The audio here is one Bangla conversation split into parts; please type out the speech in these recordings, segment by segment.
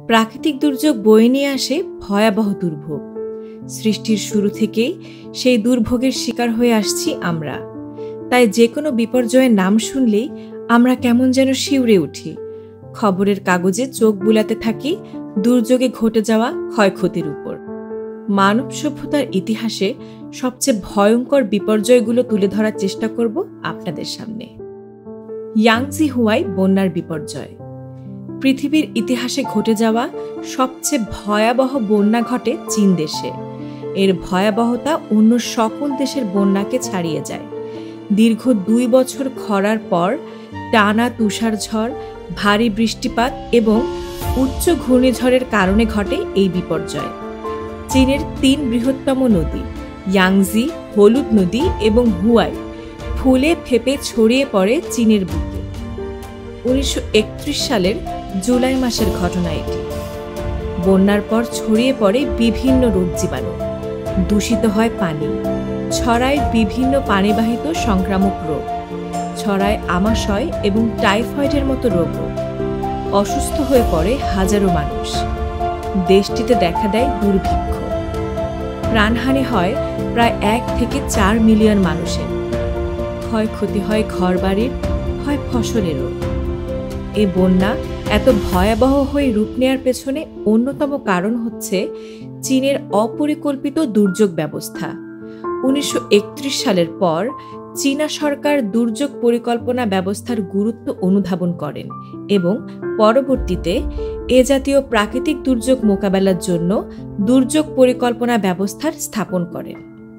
প্রাকৃতিক দুর্যোগ বয়ে নিয়ে আসে ভয়াবহ দুর্ভোগ। সৃষ্টির শুরু থেকেই সেই দুর্ভোগের শিকার হয়ে আসছি আমরা। তাই যে কোনো বিপর্যয়ের নাম শুনলেই আমরা কেমন যেন শিউরে উঠি। খবরের কাগজে চোখ বুলাতে থাকি দুর্যোগে ঘটে যাওয়া ক্ষয়ক্ষতির উপর। মানব সভ্যতার ইতিহাসে সবচেয়ে ভয়ঙ্কর বিপর্যয়গুলো তুলে ধরার চেষ্টা করব আপনাদের সামনে। ইয়াংজি হুয়াই বন্যার বিপর্যয়। পৃথিবীর ইতিহাসে ঘটে যাওয়া সবচেয়ে ভয়াবহ বন্যা ঘটে চীন দেশে। এর ভয়াবহতা অন্য সকল দেশের বন্যাকে ছাড়িয়ে যায়। দীর্ঘ 2 বছর খরার পর টানা তুষারঝড়, ভারী বৃষ্টিপাত এবং উচ্চ ঘূর্ণিঝড়ের কারণে ঘটে এই বিপর্যয়। চীনের 3 বৃহত্তম নদী ইয়াংজি, হলুদ নদী এবং হুয়াই ফুলে ফেপে ছড়িয়ে পড়ে চীনের বুকে। 1931 সালের জুলাই মাসের ঘটনা এটি। বন্যার পর ছড়িয়ে পড়ে বিভিন্ন রোগ জীবাণু, দূষিত হয় পানি, ছড়ায় বিভিন্ন পানিবাহিত সংক্রামক রোগ, ছড়ায় আমাশয় এবং টাইফয়েডের মতো রোগও। অসুস্থ হয়ে পড়ে হাজারো মানুষ। দেশটিতে দেখা দেয় দুর্ভিক্ষ। প্রাণহানি হয় প্রায় 1 থেকে 4 মিলিয়ন মানুষের। ক্ষয়ক্ষতি হয় ঘরবাড়ির, হয় ফসলেরও। এ বন্যা এত ভয়াবহ হয়ে রূপ নেয়ার পেছনে অন্যতম কারণ হচ্ছে চীনের অপরিকল্পিত দুর্যোগ ব্যবস্থা। 1931 সালের পর চীনা সরকার দুর্যোগ পরিকল্পনা ব্যবস্থার গুরুত্ব অনুধাবন করেন এবং পরবর্তীতে এ জাতীয় প্রাকৃতিক দুর্যোগ মোকাবেলার জন্য দুর্যোগ পরিকল্পনা ব্যবস্থার স্থাপন করেন।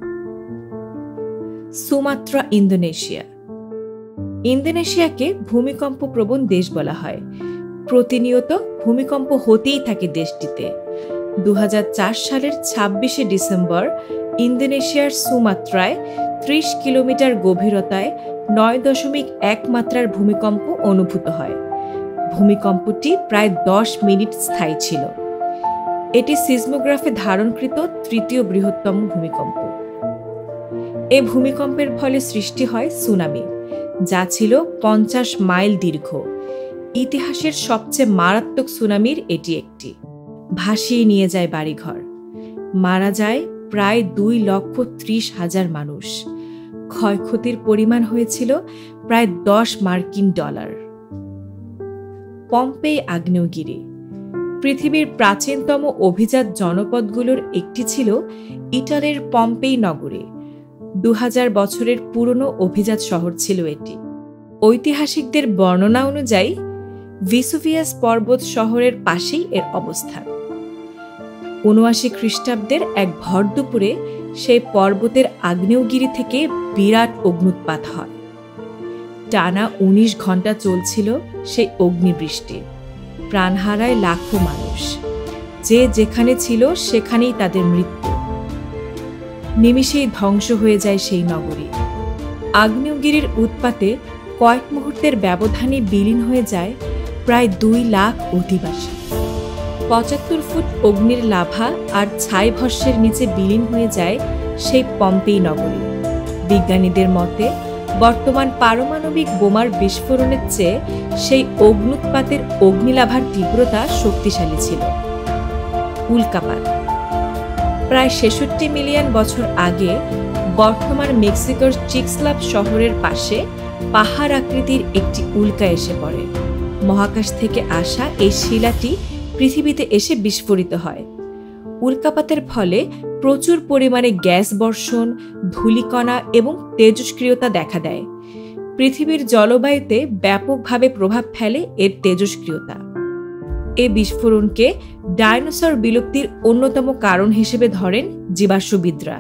Sumatra, Indonesia. ইন্দোনেশিয়াকে ভূমিকম্প প্রবণ দেশ বলা হয়। প্রতিনিয়ত ভূমিকম্প হতেই থাকে দেশটিতে। 2004 সালের 26শে ডিসেম্বর ইন্দোনেশিয়ার সুমাত্রায় 30 কিলোমিটার গভীরতায় 9.1 মাত্রার ভূমিকম্প অনুভূত হয়। ভূমিকম্পটি প্রায় 10 মিনিট স্থায়ী ছিল। এটি সিসমোগ্রাফে ধারণকৃত 3য় বৃহত্তম ভূমিকম্প। এ ভূমিকম্পের ফলে সৃষ্টি হয় সুনামি, যা ছিল 50 মাইল দীর্ঘ। ইতিহাসের সবচেয়ে মারাত্মক সুনামির এটি একটি। ভাসিয়ে নিয়ে যায় বাড়িঘর। মারা যায় প্রায় 2,30,000 মানুষ। ক্ষয়ক্ষতির পরিমাণ হয়েছিল প্রায় $10 মার্কিন। পম্পেই আগ্নেয়গিরি। পৃথিবীর প্রাচীনতম অভিজাত জনপদগুলোর একটি ছিল ইটালির পম্পেই নগরী। 2000 বছরের পুরনো অভিজাত শহর ছিল এটি। ঐতিহাসিকদের বর্ণনা অনুযায়ী ভিসুভিয়াস পর্বত শহরের পাশেই এর অবস্থান। 79 খ্রিস্টাব্দের এক ভর দুপুরে সেই পর্বতের আগ্নেয়গিরি থেকে বিরাট অগ্নুৎপাত হয়। টানা 19 ঘন্টা চলছিল সেই অগ্নিবৃষ্টি। প্রাণ হারায় লাখো মানুষ। যে যেখানে ছিল সেখানেই তাদের মৃত্যু। নিমিষেই ধ্বংস হয়ে যায় সেই নগরী। আগ্নেয়গিরির উৎপাতে কয়েক মুহূর্তের ব্যবধানে বিলীন হয়ে যায় প্রায় 2 লাখ অধিবাসী। 75 ফুট অগ্নির লাভা আর ছাই ভস্মের নিচে বিলীন হয়ে যায় সেই পম্পেই নগরী। বিজ্ঞানীদের মতে বর্তমান পারমাণবিক বোমার বিস্ফোরণের চেয়ে সেই অগ্নুৎপাতের অগ্নিলাভার তীব্রতা শক্তিশালী ছিল। উল্কাপাত। প্রায় 66 মিলিয়ন বছর আগে বর্তমান মেক্সিকোর চিক্সলাপ শহরের পাশে পাহাড় আকৃতির একটি উল্কা এসে পড়ে। মহাকাশ থেকে আসা এই শিলাটি পৃথিবীতে এসে বিস্ফোরিত হয়। উল্কাপাতের ফলে প্রচুর পরিমাণে গ্যাস বর্ষণ, ধূলিকণা এবং তেজস্ক্রিয়তা দেখা দেয়। পৃথিবীর জলবায়ুতে ব্যাপকভাবে প্রভাব ফেলে এর তেজস্ক্রিয়তা। এ বিস্ফোরণকে ডাইনোসর বিলুপ্তির অন্যতম কারণ হিসেবে ধরেন জীবাশ্মবিদরা।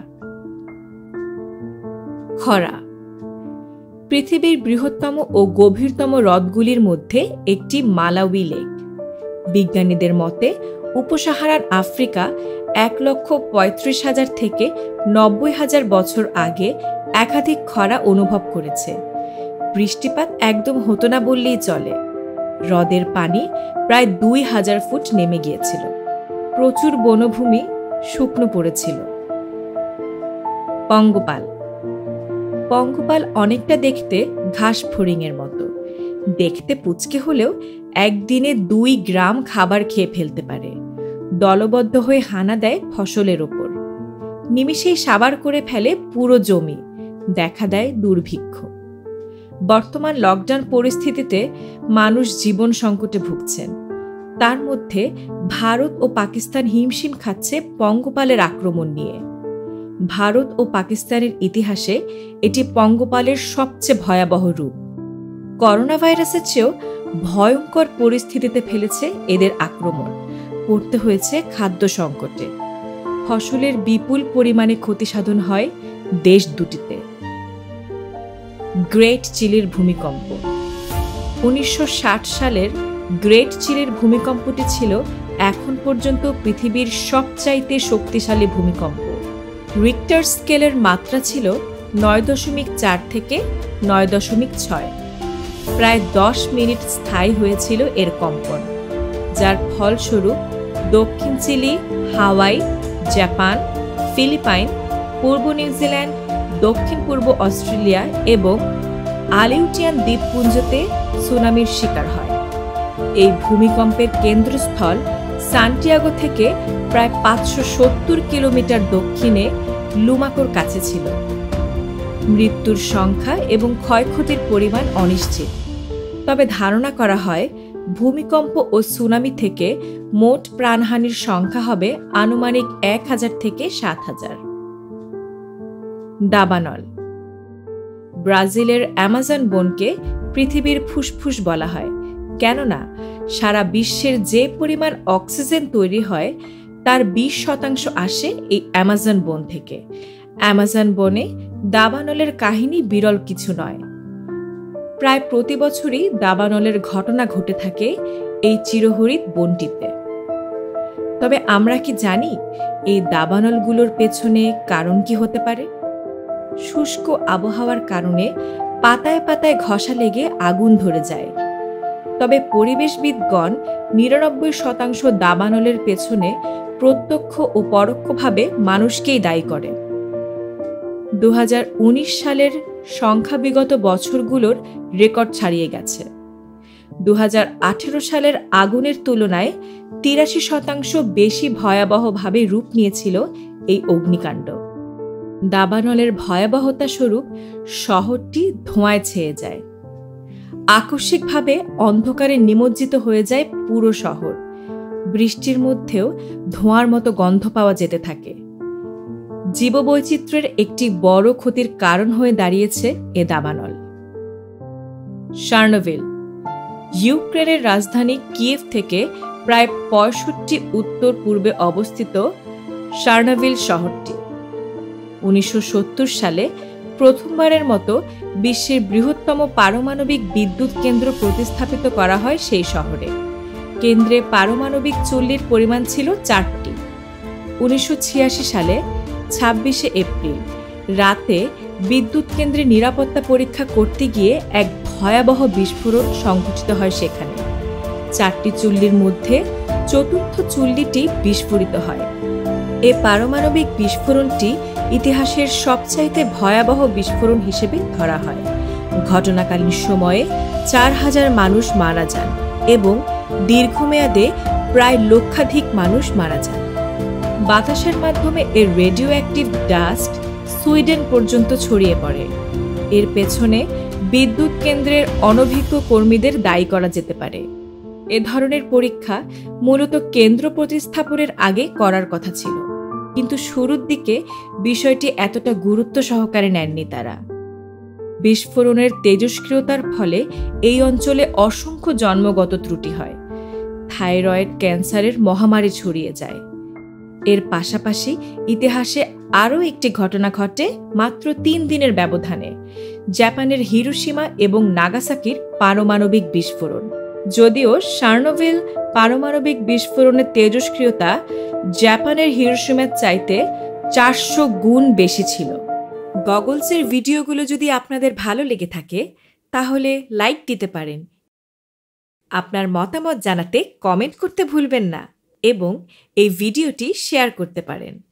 খরা। পৃথিবীর বৃহত্তম ও গভীরতম হ্রদগুলির মধ্যে একটি মালাউই লেক। বিজ্ঞানীদের মতে উপসাহারার আফ্রিকা 1,35,000 থেকে 90,000 বছর আগে একাধিক খরা অনুভব করেছে। বৃষ্টিপাত একদম হতো না বললেই চলে। হ্রদের পানি প্রায় 2000 ফুট নেমে গিয়েছিল। প্রচুর বনভূমি শুকনো পড়েছিল। পঙ্গপাল। পঙ্গপাল অনেকটা দেখতে ঘাস ফড়িংয়ের মতো। দেখতে পুচকে হলেও একদিনে 2 গ্রাম খাবার খেয়ে ফেলতে পারে। দলবদ্ধ হয়ে হানা দেয় ফসলের ওপর, নিমিষেই সাবার করে ফেলে পুরো জমি, দেখা দেয় দুর্ভিক্ষ। বর্তমান লকডাউন পরিস্থিতিতে মানুষ জীবন সংকটে ভুগছেন। তার মধ্যে ভারত ও পাকিস্তান হিমশিম খাচ্ছে পঙ্গপালের আক্রমণ নিয়ে। ভারত ও পাকিস্তানের ইতিহাসে এটি পঙ্গপালের সবচেয়ে ভয়াবহ রূপ। করোনা ভাইরাসের চেয়েও ভয়ঙ্কর পরিস্থিতিতে ফেলেছে এদের আক্রমণ। পড়তে হয়েছে খাদ্য সংকটে। ফসলের বিপুল পরিমাণে ক্ষতি সাধন হয় দেশ দুটিতে। গ্রেট চিলির ভূমিকম্প। 1960 সালের গ্রেট চিলির ভূমিকম্পটি ছিল এখন পর্যন্ত পৃথিবীর সবচাইতে শক্তিশালী ভূমিকম্প। রিক্টার স্কেলের মাত্রা ছিল 9.4 থেকে 9.6। প্রায় 10 মিনিট স্থায়ী হয়েছিল এর কম্পন, যার ফলস্বরূপ দক্ষিণ চিলি, হাওয়াই, জাপান, ফিলিপাইন, পূর্ব নিউজিল্যান্ড, দক্ষিণ পূর্ব অস্ট্রেলিয়া এবং আলেউটিয়ান দ্বীপপুঞ্জতে সুনামির শিকার হয়। এই ভূমিকম্পের কেন্দ্রস্থল সান্টিয়াগো থেকে প্রায় 570 কিলোমিটার দক্ষিণে লুমাকোর কাছে ছিল। মৃত্যুর সংখ্যা এবং ক্ষয়ক্ষতির পরিমাণ অনিশ্চিত, তবে ধারণা করা হয় ভূমিকম্প ও সুনামি থেকে মোট প্রাণহানির সংখ্যা হবে আনুমানিক 1000 থেকে 7000। দাবানল। ব্রাজিলের অ্যামাজন বনকে পৃথিবীর ফুসফুস বলা হয়, কেননা সারা বিশ্বের যে পরিমাণ অক্সিজেন তৈরি হয় তার 20% আসে এই অ্যামাজন বন থেকে। অ্যামাজন বনে দাবানলের কাহিনী বিরল কিছু নয়। প্রায় প্রতি বছরই দাবানলের ঘটনা ঘটে থাকে এই চিরহরিৎ বনটিতে। তবে আমরা কি জানি এই দাবানলগুলোর পেছনে কারণ কি হতে পারে? শুষ্ক আবহাওয়ার কারণে পাতায় পাতায় ঘষা লেগে আগুন ধরে যায়। তবে পরিবেশবিদগণ 99% দাবানলের পেছনে প্রত্যক্ষ ও পরোক্ষভাবে মানুষকেই দায়ী করে। 2019 সালের সংখ্যা বিগত বছরগুলোর রেকর্ড ছাড়িয়ে গেছে। 2018 সালের আগুনের তুলনায় 83% বেশি ভয়াবহভাবে রূপ নিয়েছিল এই অগ্নিকাণ্ড। দাবানলের ভয়াবহতা স্বরূপ শহরটি ধোঁয়ায় ছেয়ে যায়। আকস্মিকভাবে অন্ধকারে নিমজ্জিত হয়ে যায় পুরো শহর। বৃষ্টির মধ্যেও ধোঁয়ার মতো গন্ধ পাওয়া যেতে থাকে। জীববৈচিত্র্যের একটি বড় ক্ষতির কারণ হয়ে দাঁড়িয়েছে এ দাবানল। চার্নোবিল। ইউক্রেনের রাজধানী কিয়েভ থেকে প্রায় 65 উত্তর পূর্বে অবস্থিত চার্নোবিল শহরটি 1970 সালে প্রথমবারের মতো বিশ্বের বৃহত্তম পারমাণবিক বিদ্যুৎ কেন্দ্র প্রতিস্থাপিত করা হয় সেই শহরে। কেন্দ্রে পারমাণবিক চুল্লির পরিমাণ ছিল 4টি। 1986 সালে 26 এপ্রিল রাতে বিদ্যুৎ কেন্দ্রে নিরাপত্তা পরীক্ষা করতে গিয়ে এক ভয়াবহ বিস্ফোরণ সংঘটিত হয় সেখানে। 4টি চুল্লির মধ্যে চতুর্থ চুল্লিটি বিস্ফোরিত হয়। এ পারমাণবিক বিস্ফোরণটি ইতিহাসের সবচাইতে ভয়াবহ বিস্ফোরণ হিসেবে ধরা হয়। ঘটনাকালীন সময়ে 4000 মানুষ মারা যান এবং দীর্ঘমেয়াদে প্রায় লক্ষাধিক মানুষ মারা যান। বাতাসের মাধ্যমে এর রেডিও অ্যাক্টিভ ডাস্ট সুইডেন পর্যন্ত ছড়িয়ে পড়ে। এর পেছনে বিদ্যুৎ কেন্দ্রের অনভিজ্ঞ কর্মীদের দায়ী করা যেতে পারে। এ ধরনের পরীক্ষা মূলত কেন্দ্র প্রতিস্থাপনের আগে করার কথা ছিল, কিন্তু শুরুর দিকে বিষয়টি এতটা গুরুত্ব সহকারে নেননি তারা। বিস্ফোরণের তেজস্ক্রিয়তার ফলে এই অঞ্চলে অসংখ্য জন্মগত ত্রুটি হয়। থাইরয়েড ক্যান্সারের মহামারী ছড়িয়ে যায়। এর পাশাপাশি ইতিহাসে আরও একটি ঘটনা ঘটে মাত্র 3 দিনের ব্যবধানে, জাপানের হিরোশিমা এবং নাগাসাকির পারমাণবিক বিস্ফোরণ। যদিও চার্নোবিল পারমাণবিক বিস্ফোরণের তেজস্ক্রিয়তা জাপানের হিরোশিমার চাইতে 400 গুণ বেশি ছিল। গগলসের ভিডিওগুলো যদি আপনাদের ভালো লেগে থাকে তাহলে লাইক দিতে পারেন। আপনার মতামত জানাতে কমেন্ট করতে ভুলবেন না এবং এই ভিডিওটি শেয়ার করতে পারেন।